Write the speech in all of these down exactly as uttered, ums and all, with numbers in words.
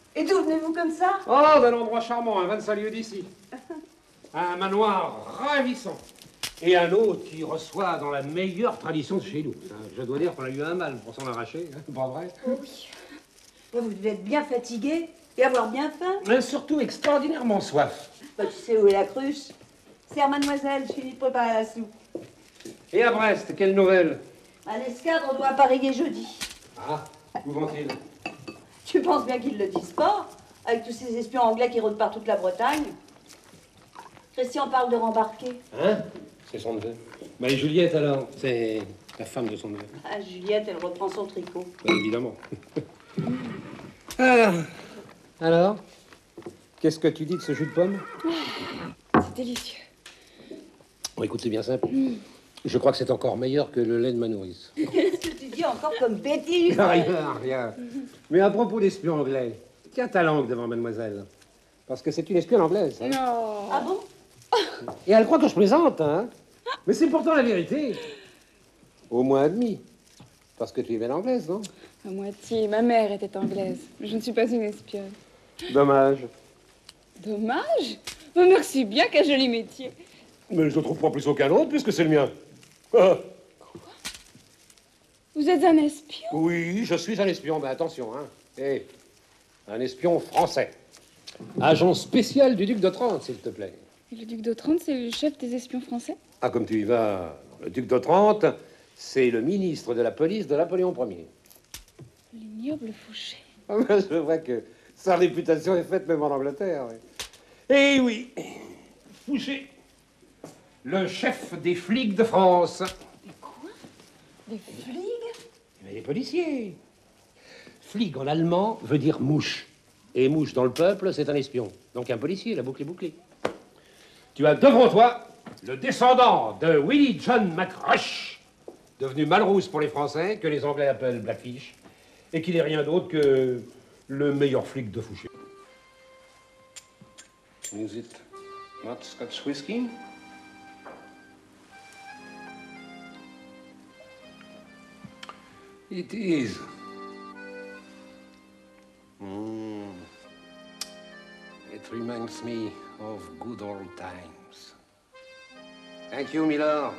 Et d'où venez-vous comme ça? Oh, d'un endroit charmant, à vingt-cinq lieues d'ici. Un manoir ravissant. Et un autre qui reçoit dans la meilleure tradition de chez nous. Je dois dire qu'on a eu un mal pour s'en arracher, hein, pas vrai? Oh oui. Vous devez être bien fatigué et avoir bien faim. Mais surtout extraordinairement soif. Bah, tu sais où est la cruche? Sers mademoiselle, je finis de préparer la soupe. Et à Brest, quelle nouvelle? À l'escadre, on doit appareiller jeudi. Ah, où vont-ils? Tu penses bien qu'ils le disent pas, avec tous ces espions anglais qui rôdent par toute la Bretagne. Christian parle de rembarquer. Hein? C'est son neveu. Bah, et Juliette, alors? C'est la femme de son neveu. Ah, Juliette, elle reprend son tricot. Bah, évidemment. Alors, alors qu'est-ce que tu dis de ce jus de pomme? C'est délicieux. Bon, écoute, c'est bien simple. Mm. Je crois que c'est encore meilleur que le lait de ma nourrice. Qu'est-ce que tu dis encore comme bêtise? Rien, rien. Mais à propos d'espion anglais, tiens ta langue devant mademoiselle. Parce que c'est une espionne anglaise. Hein. Non. Ah bon? Et elle croit que je plaisante, hein? Mais c'est pourtant la vérité. Au moins admis. Parce que tu es belle anglaise, non? À moitié. Ma mère était anglaise. Je ne suis pas une espionne. Dommage. Dommage? Oh, merci bien, quel joli métier. Mais je ne trouve pas plus aucun autre, puisque c'est le mien. Ah. Vous êtes un espion? Oui, je suis un espion, mais attention, hein. Et un espion français. Agent spécial du duc d'Otrante, s'il te plaît. Et le duc d'Otrante, c'est le chef des espions français? Ah, comme tu y vas. Le duc d'Otrante, c'est le ministre de la police de Napoléon Ier. L'ignoble Fouché. Ah, ben, je vois que sa réputation est faite même en Angleterre. Oui. Eh oui, Fouché, le chef des flics de France. Mais quoi? Des flics? Mais les policiers. Flic en allemand veut dire mouche. Et mouche dans le peuple, c'est un espion. Donc un policier, la boucle est bouclée. Tu as devant toi le descendant de Willie John McRush, devenu Malrousse pour les Français, que les Anglais appellent Blackfish, et qui n'est rien d'autre que le meilleur flic de Fouché. Is it not Scotch whiskey? It is. Mm. It reminds me of good old times. Thank you, Miller.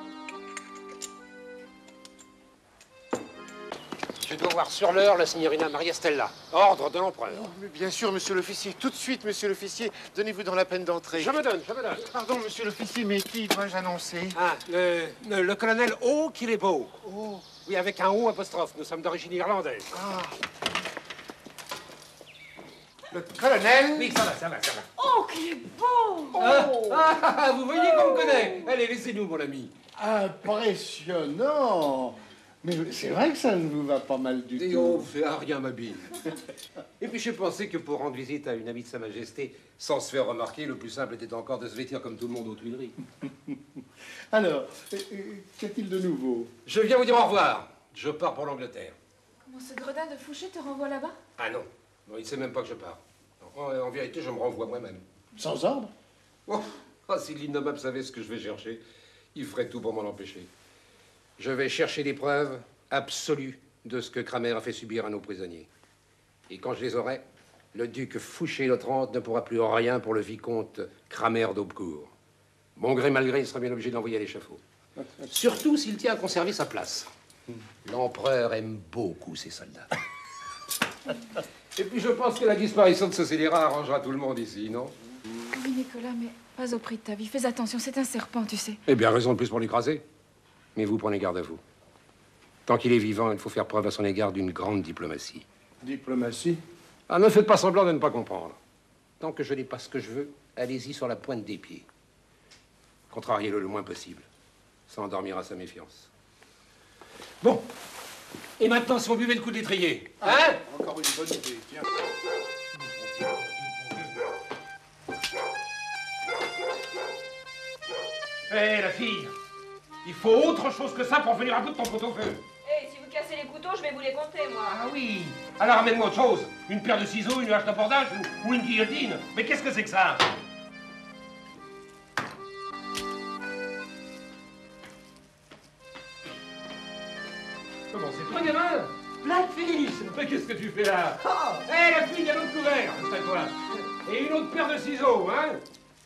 Je dois voir sur l'heure la signorina Maria Stella. Ordre de l'empereur. Oh, mais bien sûr, monsieur l'officier. Tout de suite, monsieur l'officier. Donnez-vous dans la peine d'entrer. Je me donne, je me donne. Pardon, monsieur l'officier, mais qui dois-je annoncer? Ah, le, le, le colonel O. qu'il est beau. Oh. Oui, avec un O apostrophe. Nous sommes d'origine irlandaise. Ah. Le colonel? Oui, ça va, ça va, ça va. Oh, qu'il est beau! Ah, ah, ah, vous voyez qu'on me connaît. Allez, laissez-nous, mon ami. Impressionnant! Mais c'est vrai que ça ne vous va pas mal du Et tout. oh, c'est à rien, ma bille. Et puis j'ai pensé que pour rendre visite à une amie de Sa Majesté, sans se faire remarquer, le plus simple était encore de se vêtir comme tout le monde aux Tuileries. Alors, euh, euh, qu'y-a-t-il de nouveau? Je viens vous dire au revoir. Je pars pour l'Angleterre. Comment ce gredin de Fouché te renvoie là-bas? Ah non, non, il ne sait même pas que je pars. En, en vérité, je me renvoie moi-même. Sans ordre? Oh, oh, si l'innommable savait ce que je vais chercher, il ferait tout pour m'en empêcher. Je vais chercher des preuves absolues de ce que Cramer a fait subir à nos prisonniers. Et quand je les aurai, le duc Fouché-Lautrente ne pourra plus rien pour le vicomte Cramer d'Aubecourt. Bon gré mal gré, il sera bien obligé de l'envoyer à l'échafaud. Surtout s'il tient à conserver sa place. L'empereur aime beaucoup ses soldats. Et puis je pense que la disparition de ce scélérat arrangera tout le monde ici, non? Oui, Nicolas, mais pas au prix de ta vie. Fais attention, c'est un serpent, tu sais. Eh bien, raison de plus pour l'écraser. Mais vous prenez garde à vous. Tant qu'il est vivant, il faut faire preuve à son égard d'une grande diplomatie. Diplomatie? Ah, ne faites pas semblant de ne pas comprendre. Tant que je n'ai pas ce que je veux, allez-y sur la pointe des pieds. Contrariez-le le moins possible. Ça endormira sa méfiance. Bon. Et maintenant, si on buvait le coup de l'étrier. Hein? Ah, encore une bonne idée, tiens. Hé, hey, la fille, il faut autre chose que ça pour venir à bout de ton pot-au-feu. Hé, hey, si vous cassez les couteaux, je vais vous les compter, moi. Ah oui. Alors amène-moi autre chose. Une paire de ciseaux, une hache d'abordage ou, ou une guillotine. Mais qu'est-ce que c'est que ça? Comment c'est toi, gamin? Blackfish. Mais qu'est-ce que tu fais là? Hé, la fille, il y a l'autre couvert, c'est à toi. Et une autre paire de ciseaux, hein?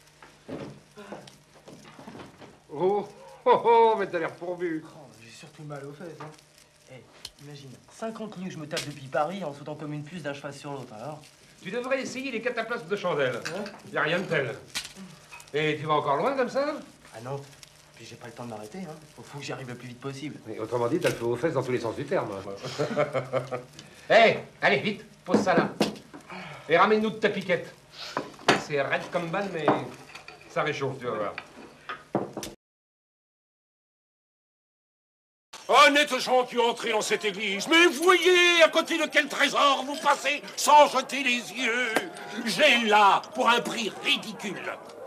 Oh, oh, oh, mais t'as l'air pourvu. Oh, j'ai surtout mal aux fesses, hein. Eh, imagine, cinquante lignes que je me tape depuis Paris en sautant comme une puce d'un cheval sur l'autre, alors. Tu devrais essayer les cataplasmes de chandelle. Il n'y a rien de tel. Et tu vas encore loin comme ça? Ah non, puis j'ai pas le temps de m'arrêter, hein. Faut, faut que j'y arrive le plus vite possible. Mais autrement dit, t'as le feu aux fesses dans tous les sens du terme. Hé, allez, vite, pose ça là. Et ramène-nous de ta piquette. C'est raide comme balle, mais ça réchauffe, tu vas voir. Honnêtes gens qui entrez dans cette église, mais voyez à côté de quel trésor vous passez sans jeter les yeux. J'ai là, pour un prix ridicule,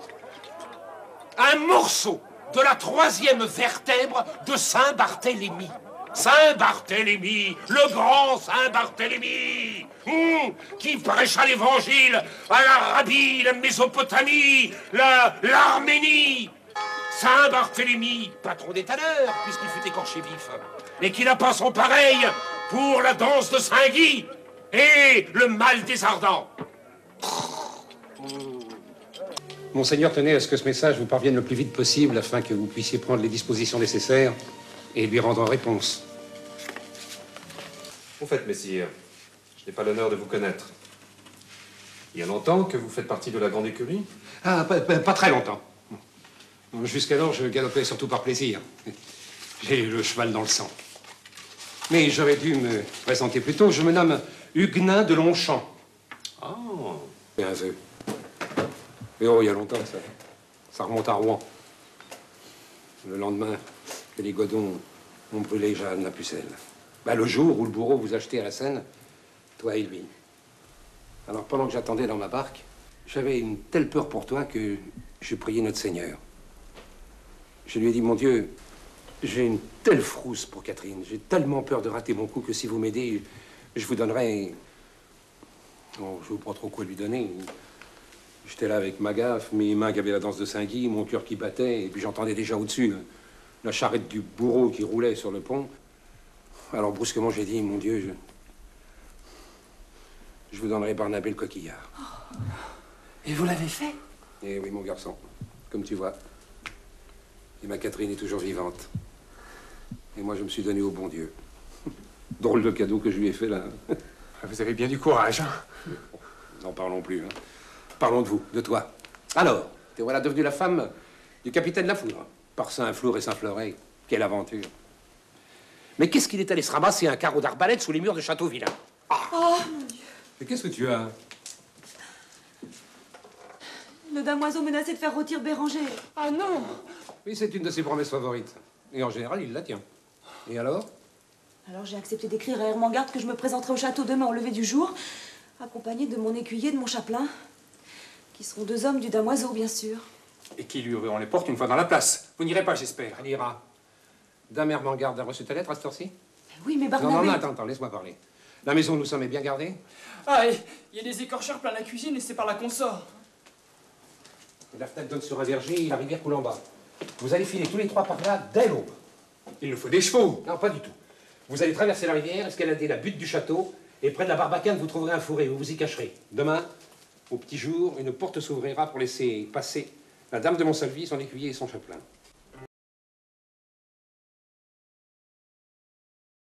un morceau de la troisième vertèbre de Saint-Barthélemy. Saint-Barthélemy, le grand Saint-Barthélemy, hum, qui prêcha l'évangile à l'Arabie, la Mésopotamie, la, l'Arménie. Saint-Barthélemy, patron des tanneurs, puisqu'il fut écorché vif, et qui n'a pas son pareil pour la danse de Saint-Guy et le mal des ardents. Monseigneur tenait à ce que ce message vous parvienne le plus vite possible afin que vous puissiez prendre les dispositions nécessaires et lui rendre réponse. Au fait, messire, je n'ai pas l'honneur de vous connaître. Il y a longtemps que vous faites partie de la grande écurie? Ah, pas, pas, pas très longtemps. Jusqu'alors, je galopais surtout par plaisir. J'ai le cheval dans le sang. Mais j'aurais dû me présenter plus tôt. Je me nomme Huguenin de Longchamp. Ah. C'est un vœu. Mais oh, il y a longtemps, ça. Ça remonte à Rouen. Le lendemain que les godons ont brûlé Jeanne la pucelle. Bah, le jour où le bourreau vous achetait à la Seine, toi et lui. Alors, pendant que j'attendais dans ma barque, j'avais une telle peur pour toi que je priais notre Seigneur. Je lui ai dit, mon Dieu, j'ai une telle frousse pour Catherine. J'ai tellement peur de rater mon coup que si vous m'aidez, je vous donnerai... Oh, je ne sais pas trop quoi lui donner. J'étais là avec ma gaffe, mes mains qui avaient la danse de Saint-Guy, mon cœur qui battait, et puis j'entendais déjà au-dessus la charrette du bourreau qui roulait sur le pont. Alors brusquement, j'ai dit, mon Dieu, je, je vous donnerai Barnabé le coquillard. Oh. Et vous l'avez fait? Eh oui, mon garçon, comme tu vois. Et ma Catherine est toujours vivante. Et moi, je me suis donné au bon Dieu. Drôle de cadeau que je lui ai fait, là. Vous avez bien du courage, hein? N'en parlons plus, hein. Parlons de vous, de toi. Alors, te voilà devenue la femme du capitaine Lafoudre. Par Saint-Flour et Saint-Fleuret. Quelle aventure. Mais qu'est-ce qu'il est allé se ramasser un carreau d'arbalète sous les murs de Châteauvillain? Oh, mon Dieu. Mais qu'est-ce que tu as? Le damoiseau menaçait de faire rôtir Béranger. Ah non! Oui, c'est une de ses promesses favorites. Et en général, il la tient. Et alors? Alors j'ai accepté d'écrire à Hermangarde que je me présenterai au château demain au lever du jour, accompagnée de mon écuyer et de mon chapelain, qui seront deux hommes du damoiseau, bien sûr. Et qui lui ouvriront les portes une fois dans la place. Vous n'irez pas, j'espère. Elle ira. Dame Hermangarde a reçu ta lettre à cette heure-ci? Oui, mais Barnabé... Non, non, non, attends, attends, laisse-moi parler. La maison où nous sommes est bien gardée? Ah, il y a des écorcheurs plein la cuisine et c'est par là qu'on sort. La fenêtre donne sur un verger et la rivière coule en bas. Vous allez filer tous les trois par là dès l'aube. Il nous faut des chevaux. Non, pas du tout. Vous allez traverser la rivière, escalader la butte du château, et près de la barbacane, vous trouverez un fourré, vous vous y cacherez. Demain, au petit jour, une porte s'ouvrira pour laisser passer la dame de Montsalvi, son écuyer et son chapelain.